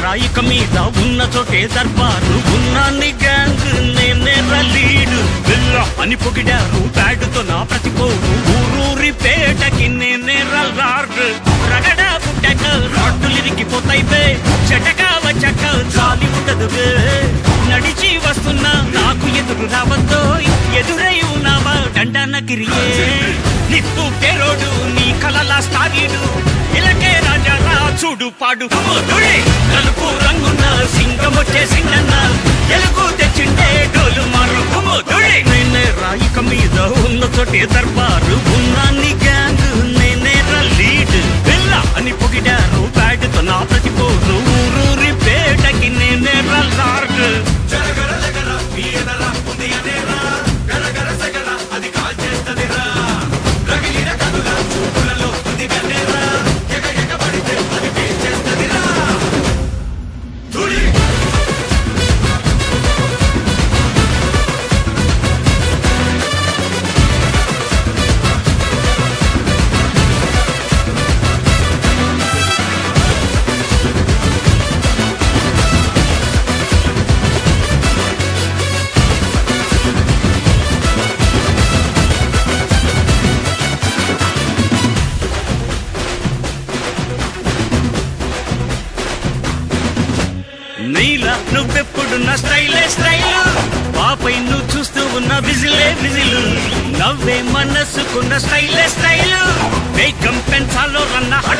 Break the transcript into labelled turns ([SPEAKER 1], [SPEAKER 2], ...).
[SPEAKER 1] రాయిక మీద ఉన్న చోటే దర్బారు ఉన్నాన్ని గ్యాంగ్ నేనే లీడు బిల్ల అని పొగిడారు బ్యాడుతో నా ప్రతిపోరు ఊరూరి పేటకి నేనే రార్డు రగడ పుట్టక రాడ్డులు ఇరిగిపోతాయి బే చెటక వచ్చాక చాలి ఉండదు బే నడిచి వస్తున్నా నాకు ఎదురు రావద్దో ఎదురై ఉన్నావా దండనగిరియే నిప్పు పేరోడు నీ కలలా స్టారీడు ఇలకే రాజా రా చూడు పాడు నలుపు రంగున్న సింగం వచ్చేసిందన్న ఎలుగు తెచ్చిండే డోలు మారు నేనే రాయిక మీద ఉన్న చోటే దర్బారు ఉన్నాన్ని గ్యాంగ్ నేనే లీడ్ బిల్ల అని పొగిడారు బ్యాడ్తో నా ప్రతిపోరు ఊరూరి పేటకి నేనే లార్డ్ నీలా నువ్వెప్పుడు నా స్టైలే స్టైలు పాపై నువ్వు చూస్తూ ఉన్న విజిలే విజిలు నవ్వే మనసుకున్న స్టైలే స్టైలు వేగం పెంచాలో రన్న